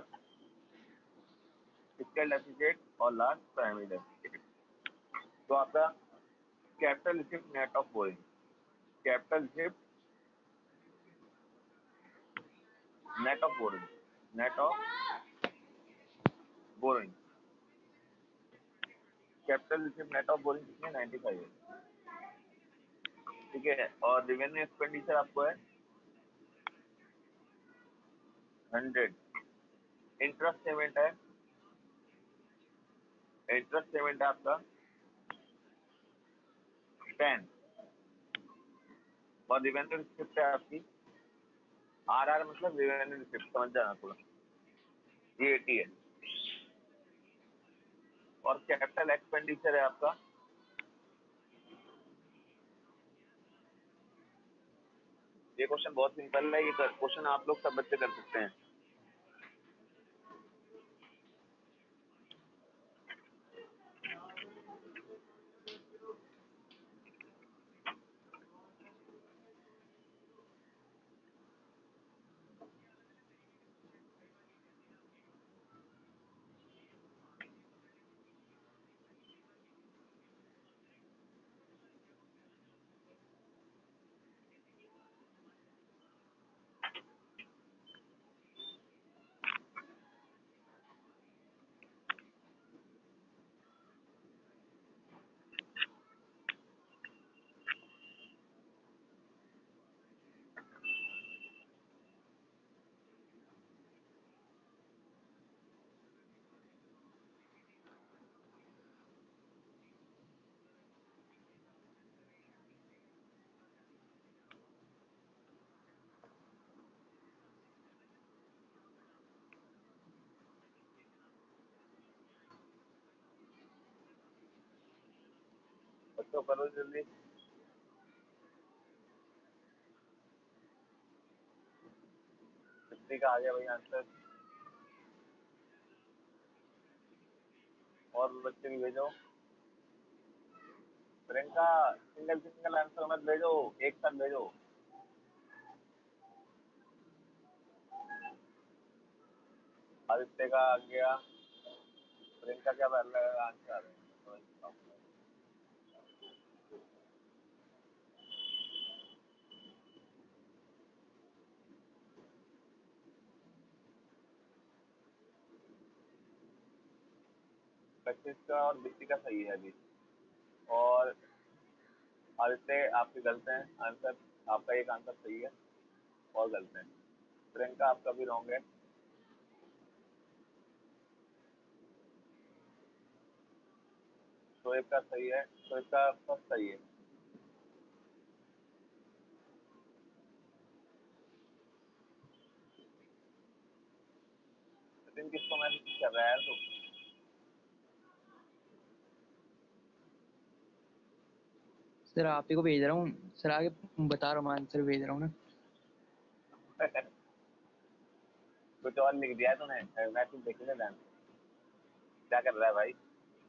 फिजिकल डेफिसिट और लास्ट प्राइमरी डेफिसिट। तो आपका capital receipt net of borrowing, capital receipt net of borrowing, net of borrowing, capital receipt net of borrowing कितनी है? नाइन्टी फाइव है। ठीक है, और रिवेन्यू एक्सपेंडिचर आपको है हंड्रेड। इंटरेस्ट पेमेंट है, इंटरेस्ट पेमेंट है आपका टेन और रिवेन्यू रिसिप्ट है आपकी आर आर मतलब रिवेन्यू रिसिप्ट, समझ जाना थोड़ा, ये एटी है। और कैपिटल एक्सपेंडिचर है आपका ये क्वेश्चन बहुत सिंपल है, ये क्वेश्चन आप लोग सब बच्चे कर सकते हैं। बच्चों करो जल्दी। कितने का आ गया भाई आंसर? और बच्चे भी भेजो। प्रियंका सिंगल सिंगल आंसर मत भेजो, एक साथ भेजो। आदित्य का आ गया, प्रियंका क्या वाला आंसर आ रहा है तो वही बताऊंगा। पच्चीस का और बिस्सी का सही है अभी, और आदित्य आपके गलत हैं आंसर, आपका एक आंसर सही है और गलत है। प्रियंका आपका भी रॉन्ग है। शोएब का सही है, शोएब का फर्स्ट सही है। सचिन किसको मैसेज कर रहा है तो सर आप ही को भेज रहा हूँ सर, आगे बता रहा हूँ आंसर भेज रहा हूँ ना। कुछ और लिख दिया है तूने, मैसेज देख ले ध्यान से। क्या कर रहा है भाई?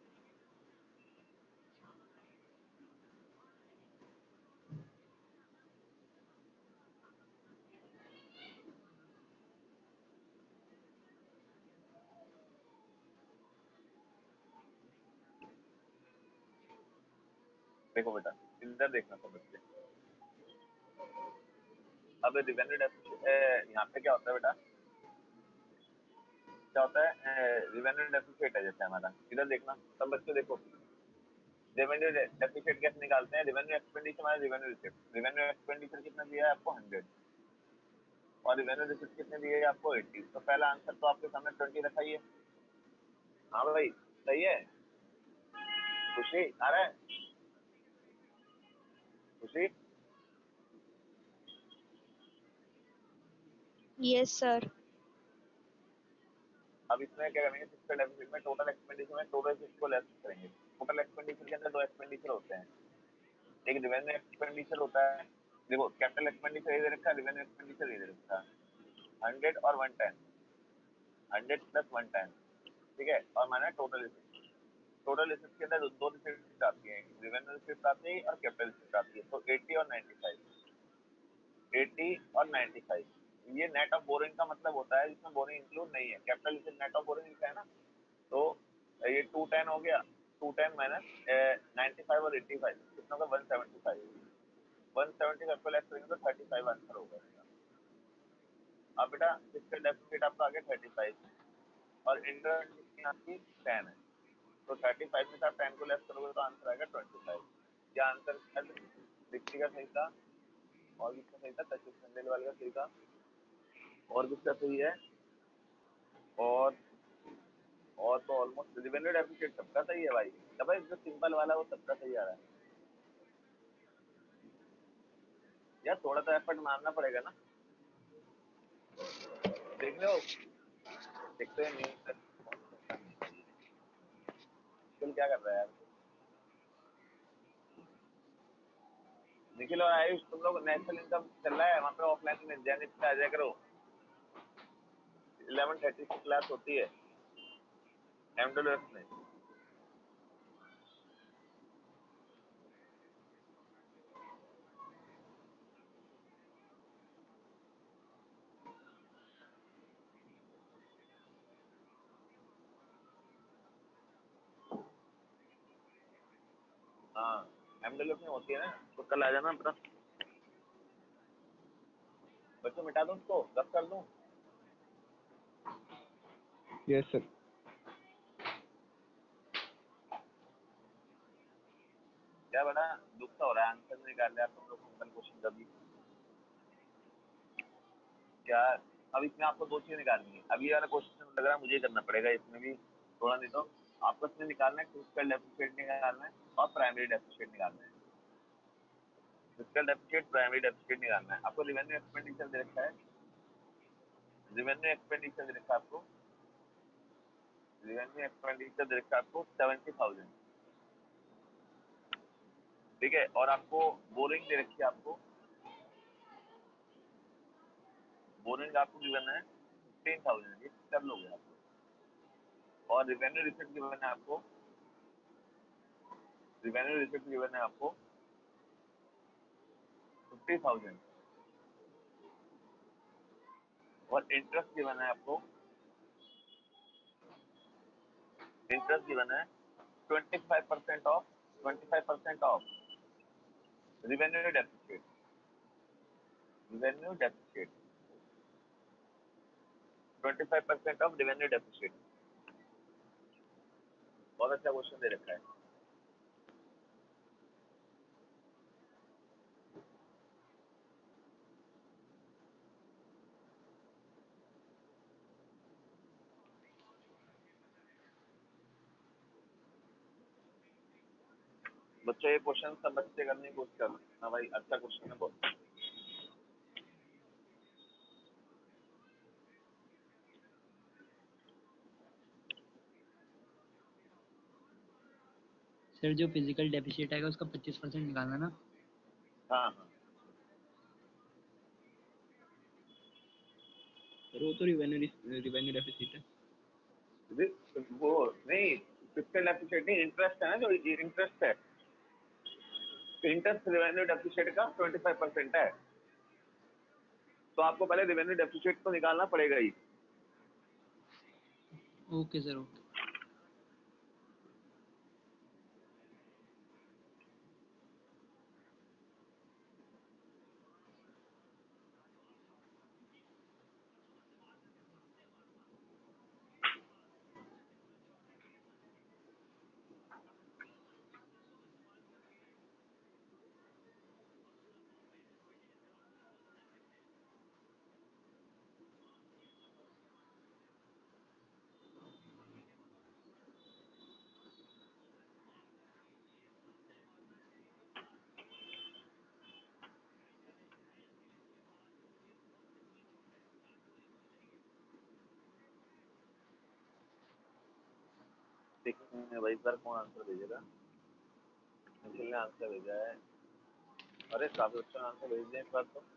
देखो बेटा इधर देखना समझ के। अब रिवेन्यू डेफिसिट यहाँ पे क्या होता है बेटा, क्या होता है रिवेन्यू डेफिसिट है जैसे हमारा, इधर देखना सब बच्चे देखो। रेवेन्यू डेफिसिट कैसे निकालते हैं, रेवेन्यू एक्सपेंडिचर हमारा रेवेन्यू रिसिप्ट, रेवेन्यू एक्सपेंडिचर कितना दिया है आपको हंड्रेड और रेवेन्यू रिसिप्ट कितने दिए है आपको एट्टी। तो पहला आंसर तो आपके सामने ट्वेंटी रखा ही है। हाँ भाई सही है। खुशी आ रहा है? खुशी यस सर। अब इसमें क्या करेंगे, फिक्स्ड डेफिसिट में टोटल एक्सपेंडिचर में टोटल रिसिप्ट को लेस करेंगे। टोटल एक्सपेंडिचर के अंदर दो एक्सपेंडिचर होते हैं, एक रेवेन्यू एक्सपेंडिचर होता है, देखो कैपिटल एक्सपेंडिचर ये दे रखा है, रेवेन्यू एक्सपेंडिचर ये दे रखा है हंड्रेड और one ten, hundred plus one ten, ठीक है। और मैंने टोटल रिसिप्ट, टोटल रिसिप्ट के अंदर दो रिसिप्ट आती है, रेवेन्यू रिसिप्ट आती है और कैपिटल रिसिप्ट आती है। तो एट्टी और नाइन्टी फाइव, एट्टी और नाइन्टी फाइव ये नेट ऑफ बोरिंग का मतलब होता है जिसमें बोरिंग इंक्लूड नहीं है। Capital receipt net of borrowing लिखा है ना, तो ये टू टेन हो गया, two ten minus ninety five और एट्टी फाइव कितना होगा one seventy five, one seventy five को लेस करेंगे तो थर्टी फाइव आंसर होगा। अब बेटा फिक्स्ड डेफिसिट आपका आ गया थर्टी फाइव और इंटरेस्ट कितनी आपकी टेन है, तो थर्टी फाइव में से आप टेन को लेस करोगे तो आंसर आएगा ट्वेंटी फाइव। क्या आंसर है? दीप्ति का सही था और किसका सही था, कशिश खंडेल वाले का सही था और किसका सही है, और और तो ऑलमोस्ट रेवेन्यू डेफिसिट सबका सही है भाई। तो भाई जो सिंपल वाला वो सबका सही आ रहा है यार, थोड़ा तो एफर्ट मारना पड़ेगा ना। देख लो देखते हैं नहीं तुम क्या कर रहा है यार। निखिल और आयुष तुम लोग नेशनल इनकम चल रहा है वहाँ पे ऑफलाइन में जैनित पे आ जाया करो, इलेवन थर्टी की क्लास होती है एमडब्ल्यूएस में। हाँ एमडब्ल्यूएस में होती है ना, तो कल आ जाना अपना। बच्चों मिटा दूं उसको, रब कर दूं? Yes sir. क्या बड़ा दुख सा हो रहा है, आंसर निकाल लिया तुम लोग सिंपल क्वेश्चन कभी क्या। अब इसमें आपको दो चीजें निकालनी है। अब ये वाला क्वेश्चन लग रहा है मुझे करना पड़ेगा, इसमें भी थोड़ा नहीं तो आपको इसमें निकालना है, फिजिकल डेफिसिट निकालना है और प्राइमरी डेफिसिट निकालना है। फिजिकल डेफिसिट प्राइमरी डेफिसिट निकालना है आपको। रेवेन्यू एक्सपेंडिचर दे रखा है, रेवेन्यू एक्सपेंडिचर दे रखा है आपको, रेवेन्यू एक्सपेंडिचर दे रखा है आपको सेवेंटी थाउजेंड, ठीक है। और आपको बोरिंग दे रखी है, आपको बोरिंग आपको गिवन है फिफ्टीन थाउजेंड, ये कर लोगे आप। और रेवेन्यू रिसिप्ट गिवन है आपको, रेवेन्यू रिसिप्ट गिवन है आपको फिफ्टी थाउजेंड और इंटरेस्ट गिवन है आपको इंटरेस्ट गिवन है twenty five percent of twenty five percent of revenue deficit revenue deficit twenty five percent of revenue deficit. बहुत अच्छा क्वेश्चन दे रखा है। बच्चों ये क्वेश्चन समझ से करने की कोशिश करना। हाँ भाई अच्छा क्वेश्चन है बहुत। सर जो फिजिकल डेफिसिट आएगा उसका पच्चीस परसेंट निकालना ना। हाँ हाँ सर वो तो रिवेन्यू रिवेन्यू डेफिसिट है। रि- वो नहीं फिजिकल डेफिसिट नहीं, इंटरेस्ट है ना, जो इंटरेस्ट है, इंटरेस्ट रिवेन्यू डेफिसिट का ट्वेंटी फाइव परसेंट है। तो आपको पहले रिवेन्यू डेफिसिट तो निकालना पड़ेगा ही। Okay sir okay. देखिए भाई इस बार कौन आंसर भेजेगा। निखिल ने आंसर भेजा है। अरे काफी अच्छा आंसर भेज दिया इस बार तो।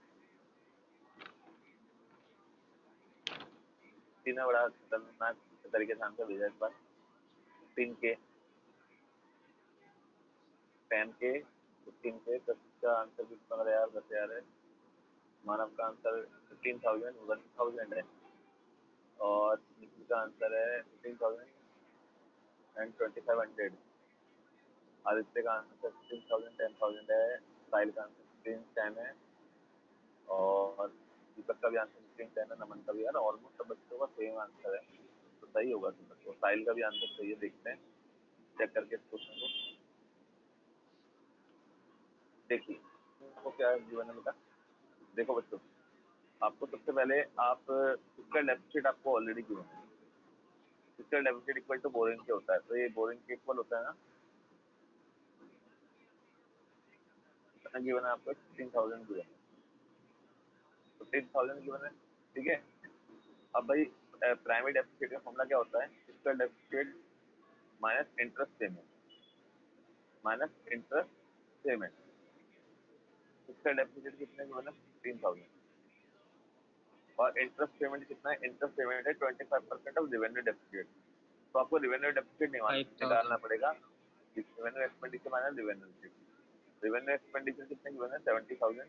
तीन बड़ा खतरनाक तरीके से आंसर भेजा इस बार। फिफ्टीन के टेन के फिफ्टीन के दस का आंसर भी पंद्रह हजार दस हजार है। मानव का answer fifteen thousand one thousand है और निखिल का आंसर है fifteen thousand and twenty five hundred. Aditya का answer fifteen thousand ten thousand है। साहिल का आंसर फिफ्टीन टेन है और दीपक का भी आंसर फिफ्टीन टेन है। नमन का भी यार ऑलमोस्ट सब बच्चों का सेम आंसर है, तो सही होगा दीपक को। साहिल का भी आंसर सही है, देखते हैं चेक करके इस क्वेश्चन को। देखिए तो क्या है जीवन में बेटा। देखो बच्चों, आपको सबसे पहले आप फिजिकल डेफिसिट आपको ऑलरेडी गिवन है। Physical deficit equal to borrowing के होता है, तो ये बोरिंग के इक्वल होता है ना। कितना गिवन है आपको? फिफ्टीन थाउजेंड गिवन है। फिफ्टीन थाउजेंड गिवन है, ठीक है। अब भाई प्राइमरी डेफिसिट का फॉर्मूला क्या होता है? Physical deficit minus interest payment minus interest payment. Fiscal deficit कितने गिवन है? फिफ्टीन थाउजेंड और इंटरेस्ट पेमेंट कितना है? इंटरेस्ट पेमेंट है twenty five percent of revenue deficit. तो आपको रिवेन्यू डेफिसिट फाइव निकालना थाउजेंड पड़ेगा। Revenue expenditure minus revenue receipt. Revenue expenditure कितने गिवन है? Seventy thousand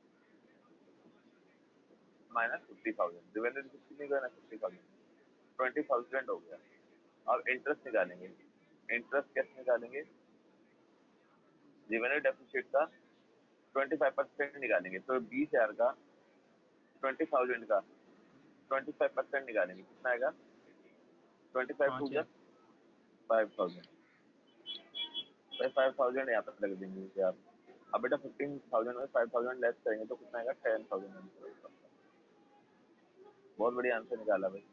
minus fifty thousand. Revenue receipt कितनी गिवन है? Fifty thousand. ट्वेंटी थाउजेंड हो गया। अब इंटरेस्ट निकालेंगे। इंटरेस्ट कैसे निकालेंगे? रिवेन्यू डेफिसिट का ट्वेंटी फाइव परसेंट निकालेंगे। तो बीस हजार का ट्वेंटी थाउजेंड का ट्वेंटी फाइव परसेंट निकालेंगे, कितना आएगा? ट्वेंटी फाइव टू पाँच जस्ट हजार फाइव थाउजेंड। भाई फाइव थाउजेंड यहाँ पर लग देंगे आप। अब बेटा फिफ्टीन थाउजेंड में फाइव थाउजेंड लेस करेंगे तो कितना आएगा? Ten thousand. बहुत बढ़िया आंसर निकाला भाई।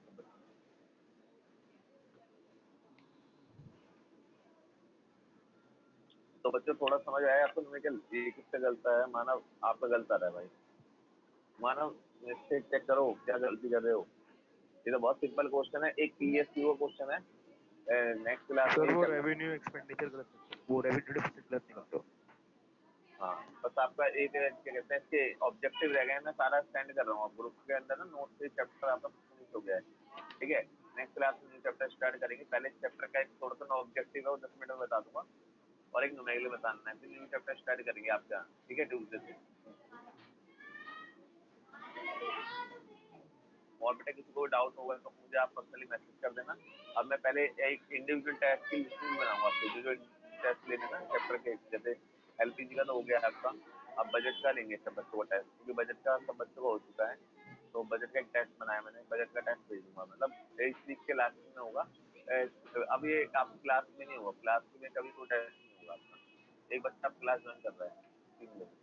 तो बच्चों थोड़ा समझ आया आपको निकल ये किससे गलता है? मानव आपका गलत आ रहा है भाई। मानव मिस्टेक चेक करो, क्या गलती कर रहे हो। ये तो बहुत सिंपल क्वेश्चन है, एक पीएसक्यू क्वेश्चन है। नेक्स्ट क्लास में सर ही वो करना। रेवेन्यू एक्सपेंडिचर गलत निकला, वो रेवेन्यू डेफिसिट गलत निकल दो। हाँ बस आपका एक क्या कहते हैं इसके ऑब्जेक्टिव रह गए। मैं सारा स्टैंड कर रहा हूँ ग्रुप के अंदर ना, नोट से चैप्टर आपका फिनिश हो गया है, ठीक है। नेक्स्ट क्लास में न्यू चैप्टर स्टार्ट करेंगे। पहले चैप्टर का एक थोड़ा सा ऑब्जेक्टिव है वो दस मिनट में बता दूंगा और एक न्यूमेरिकल बताना है, फिर न्यू चैप्टर स्टार्ट करेंगे आपका, ठीक है, ट्यूजडे से। और बेटा किसी को डाउट होगा तो मुझे आप पर्सनली मैसेज कर देना। अब मैं पहले एक इंडिविजुअल टेस्ट की लिस्ट बनाऊंगा आपको, जो जो टेस्ट लेने ना चैप्टर के, जैसे एलपीजी का तो हो गया आपका, अब बजट का लेंगे सब बच्चों का टेस्ट, क्योंकि बजट का सब बच्चों का हो चुका है, तो बजट का एक टेस्ट बनाया मैंने, बजट का टेस्ट भेज दूंगा, मतलब इस वीक के लास्ट में होगा। अब ये आपकी क्लास में नहीं होगा, क्लास में कभी कोई टेस्ट नहीं होगा आपका, एक बच्चा क्लास ज्वाइन कर रहा है तीन लोग।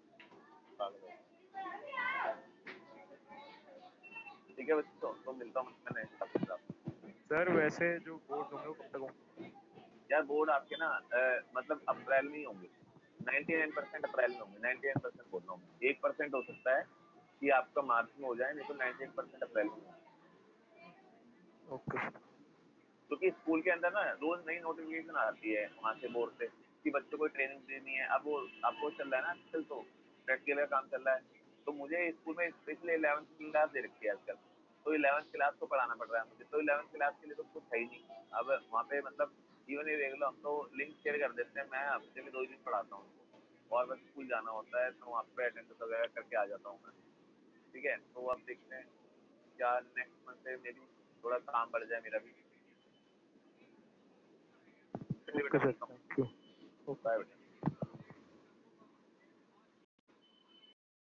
ठीक है बच्चों, तो मिलता हूँ मैं नेक्स्ट हफ्ते। सर वैसे जो बोर्ड होंगे वो कब तक होंगे? यार बोर्ड आपके ना मतलब अप्रैल में ही होंगे, निन्यानवे परसेंट अप्रैल में होंगे, निन्यानवे परसेंट बोल रहा हूँ, एक परसेंट हो सकता है कि आपका मार्च में हो जाए, नहीं तो निन्यानवे परसेंट अप्रैल में होंगे। ओके। क्योंकि तो स्कूल के अंदर ना रोज नई नोटिफिकेशन आती है वहाँ से बोर्ड से कि बच्चों को ट्रेनिंग देनी है। अब वो आपको चल रहा है ना आजकल, तो प्रैक्टिकल का काम चल रहा है, तो मुझे स्कूल में स्पेशली इलेवंथ क्लास दे रखी है आजकल, तो इलेवंथ क्लास को पढ़ाना पड़ रहा है मुझे, तो इलेवंथ क्लास के लिए तो कुछ है ही नहीं। अब वहाँ पे मतलब इवन ये देख लो, हम तो लिंक शेयर कर देते हैं, मैं हफ्ते में दो दिन पढ़ाता हूँ उनको, और बस स्कूल जाना होता है तो वहाँ पे अटेंडेंस वगैरह करके आ जाता हूँ मैं। ठीक है, तो अब देखते हैं क्या नेक्स्ट मंथ से मेरी थोड़ा काम बढ़ जाए मेरा भी। Okay sir, thank you. Bye बेटा।